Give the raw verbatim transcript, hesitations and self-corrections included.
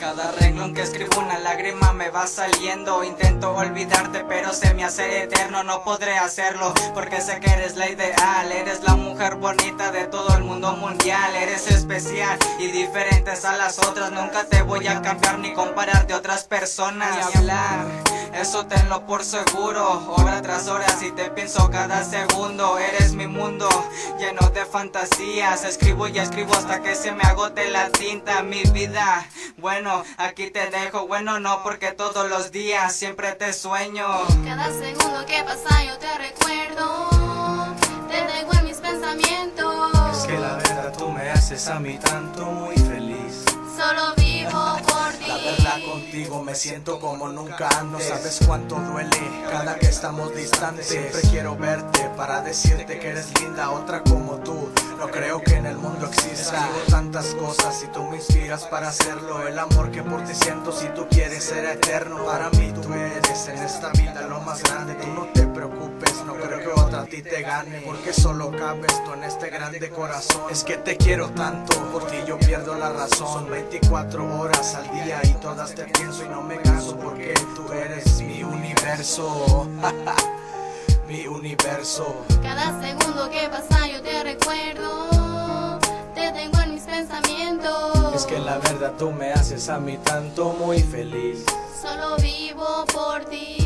Cada renglón que escribo una lágrima me va saliendo. Intento olvidarte pero se me hace eterno. No podré hacerlo porque sé que eres la ideal. Eres la mujer bonita de todo el mundo mundial. Eres especial y diferente a las otras. Nunca te voy a cambiar ni comparar de otras personas. Ni hablar, eso tenlo por seguro. Hora tras hora si te pienso cada segundo. Eres mi mundo lleno de fantasías. Escribo y escribo hasta que se me agote la tinta. Mi vida, bueno, aquí te dejo. Bueno, no, porque todos los días siempre te sueño. Cada segundo que pasa yo te recuerdo. Te tengo en mis pensamientos. Es que la verdad tú me haces a mí tanto muy feliz. Solo vivo por ti. La verdad contigo me siento como nunca antes. No sabes cuánto duele cada que estamos distantes. Siempre quiero verte para decirte que eres linda, otra como tú. No creo que en el mundo exista. Escribo tantas cosas y tú me inspiras para hacerlo. El amor que por ti siento si tú quieres ser eterno. Para mí tú eres en esta vida lo más grande. Tú no te preocupes, no creo que otra a ti te gane. Porque solo cabes tú en este grande corazón. Es que te quiero tanto, por ti yo pierdo la razón. Son veinticuatro horas al día y todas te pienso y no me canso. Porque tú eres mi universo. Mi universo. Cada segundo que pasa yo te recuerdo. Te tengo en mis pensamientos. Es que la verdad tú me haces a mí tanto muy feliz. Solo vivo por ti.